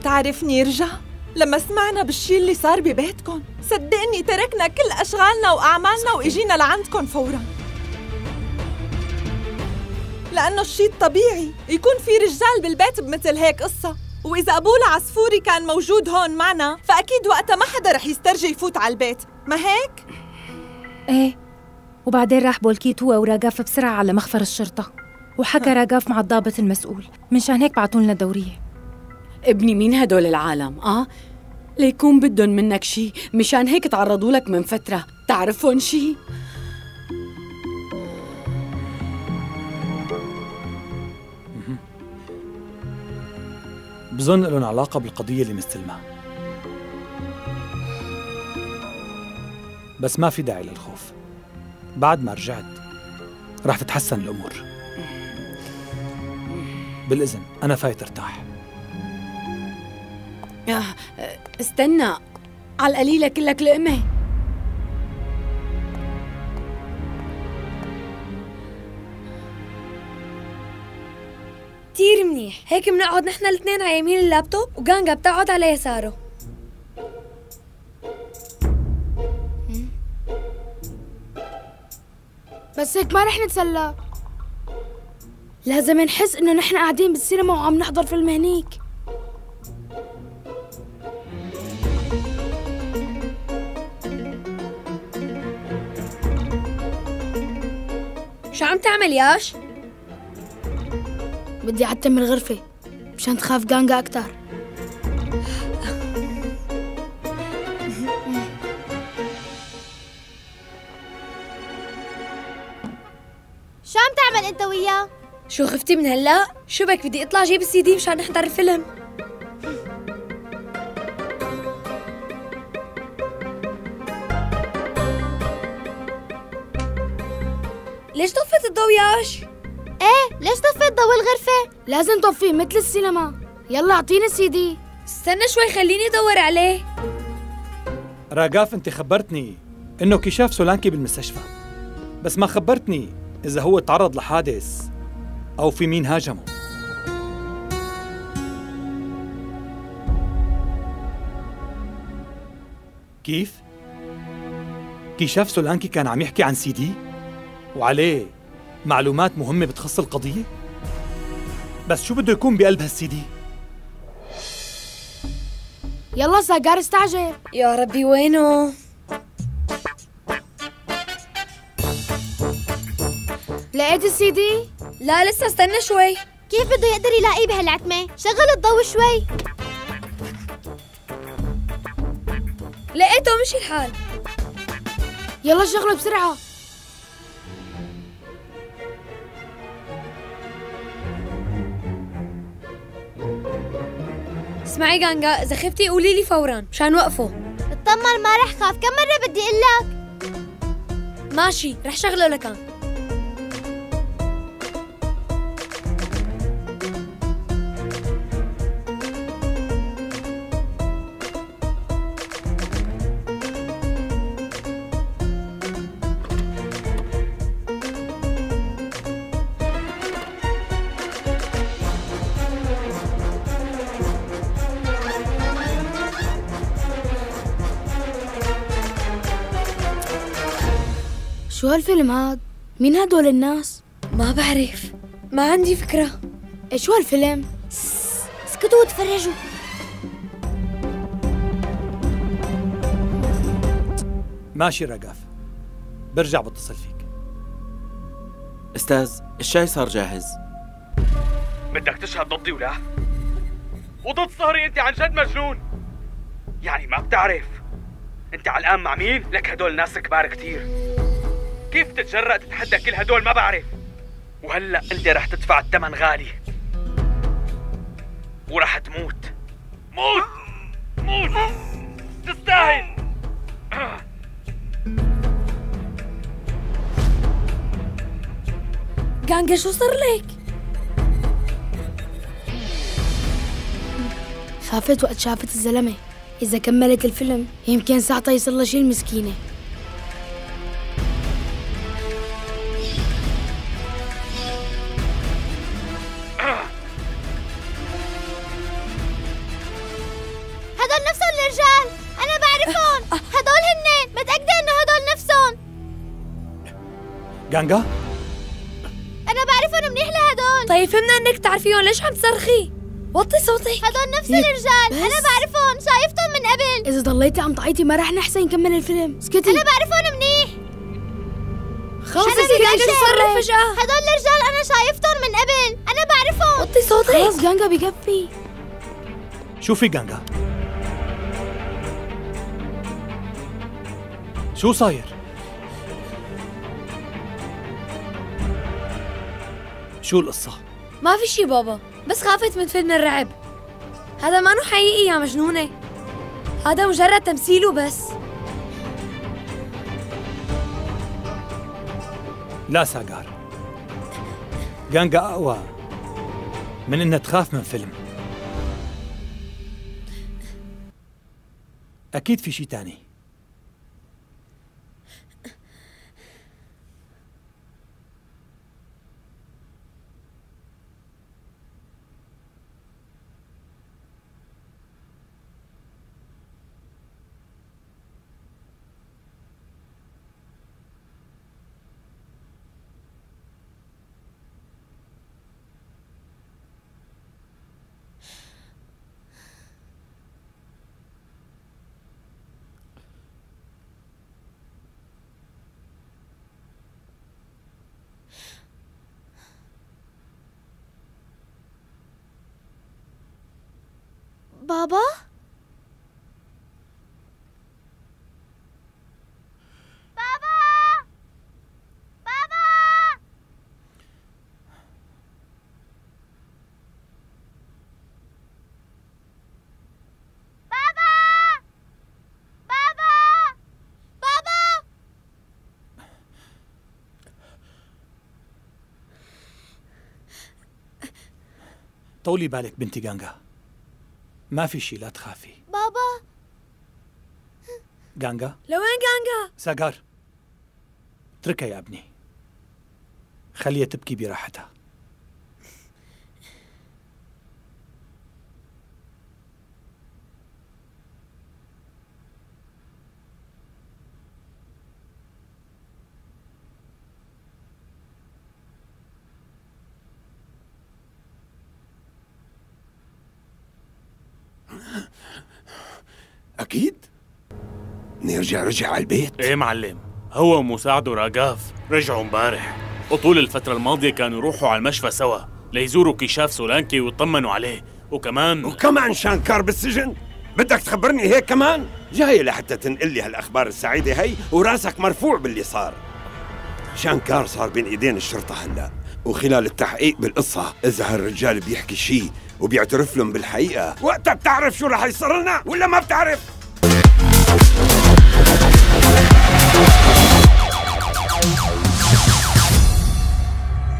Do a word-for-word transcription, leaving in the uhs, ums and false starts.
بتعرف نيرجع؟ لما سمعنا بالشي اللي صار ببيتكن صدقني تركنا كل أشغالنا وأعمالنا وإجينا لعندكن فوراً، لأنه الشي الطبيعي يكون في رجال بالبيت بمثل هيك قصة، وإذا أبولا عصفوري كان موجود هون معنا فأكيد وقتها ما حدا رح يسترجي يفوت على البيت، ما هيك؟ إيه، وبعدين راح بولكيت هو وراغاف بسرعة على مخفر الشرطة، وحكى راغاف مع الضابط المسؤول، منشان هيك بعتولنا دورية. ابني مين هدول العالم؟ آه؟ ليكون بدهم منك شي، مشان هيك تعرضوا لك من فترة، تعرفون شي؟ بظن لهم علاقة بالقضية اللي مستلمها، بس ما في داعي للخوف. بعد ما رجعت رح تتحسن الأمور. بالإذن أنا فايت ارتاح. استنى، على القليلة كلك لقمة. كتير منيح، هيك بنقعد نحن الاثنين على يمين اللابتوب وغانغا بتقعد على يساره. بس هيك ما رح نتسلى، لازم نحس انه نحن قاعدين بالسينما وعم نحضر فيلم هنيك. شو عم تعمل ياش؟ بدي أعتم الغرفة مشان تخاف غانغا أكتر. شو عم تعمل أنت وياه؟ شو خفتي من هلا؟ شو بك بدي اطلع جيب السي دي مشان نحضر الفيلم. ليش طفت الضوء ياش؟ ايه ليش طفيت ضوء الغرفة؟ لازم طفيه مثل السينما. يلا اعطيني السي دي. استنى شوي خليني ادور عليه. راغاف انت خبرتني انه كشاف سولانكي بالمستشفى، بس ما خبرتني اذا هو تعرض لحادث او في مين هاجمه. كيف؟ كشاف سولانكي كان عم يحكي عن سي دي وعليه معلومات مهمة بتخص القضية؟ بس شو بده يكون بقلب هالسي دي؟ يلا ساجار استعجل. يا ربي وينه؟ لقيت السي دي؟ لا لسه استنى شوي. كيف بده يقدر يلاقيه بهالعتمة؟ شغل الضوء شوي. لقيته مشي الحال. يلا شغله بسرعة. اسمعي غانغا، إذا خفتي قولي لي فوراً مشان وقفه. اطمن ما رح خاف، كم مرة بدي أقول لك؟ ماشي، رح شغله لكان. شو هالفيلم هاد؟ مين هدول الناس؟ ما بعرف، ما عندي فكرة. ايه شو هالفيلم؟ اسكتوا وتفرجوا. ماشي راغاف، برجع بتصل فيك. استاذ الشاي صار جاهز. بدك تشهد ضدي ولا؟ وضد صهري؟ انت عن جد مجنون. يعني ما بتعرف انت على الآن مع مين؟ لك هدول ناس كبار كتير، كيف تتجرأ تتحدى كل هدول؟ ما بعرف. وهلأ انت رح تدفع الثمن غالي ورح تموت. موت موت تستاهل. غانغا شو صار لك؟ خافت وقت شافت الزلمة. إذا كملت الفيلم يمكن ساعتها يصير لها شي المسكينة. الرجال، أنا بعرفهم. هدول هن، متأكدة إنه هدول نفسهم. غانغا؟ أنا بعرفهم منيح لهدول. طيب فهمنا إنك تعرفيهم، ليش عم تصرخي؟ وطي صوتك. هدول نفس الرجال، أنا بعرفهم، شايفتهم من قبل. إذا ضليتي عم تعيطي ما رح نحسن نكمل الفيلم، اسكتي. أنا بعرفهم منيح. خلص بدك تصرخ فجأة. هدول الرجال أنا شايفتهم من قبل، أنا بعرفهم. وطي صوتك. خلص غانغا بكفي. شوفي غانغا، شو صاير؟ شو القصة؟ ما في شي بابا، بس خافت من فيلم الرعب. هذا ما حقيقي يا مجنونة، هذا مجرد تمثيل وبس. لا ساغار، غانغا أقوى من إنها تخاف من فيلم. أكيد في شي تاني. بابا؟ بابا! بابا! بابا! بابا! بابا! طولي بالك بنتي غانغا، ما في شي، لا تخافي. بابا! غانغا؟ لوين غانغا؟ ساغار، اتركها يا ابني، خليها تبكي براحتها. أكيد نرجع رجع على البيت. ايه معلم، هو ومساعده راغاف رجعوا امبارح، وطول الفترة الماضية كانوا يروحوا على المشفى سوا ليزوروا كيشاف سولانكي ويطمنوا عليه، وكمان وكمان شانكار بالسجن؟ بدك تخبرني هيك كمان؟ جاي لحتى تنقل لي هالأخبار السعيدة هي وراسك مرفوع باللي صار. شانكار صار بين ايدين الشرطة هلا، وخلال التحقيق بالقصة إذا هالرجال بيحكي شي وبيعترف لهم بالحقيقة، وقتها بتعرف شو رح يصير لنا ولا ما بتعرف؟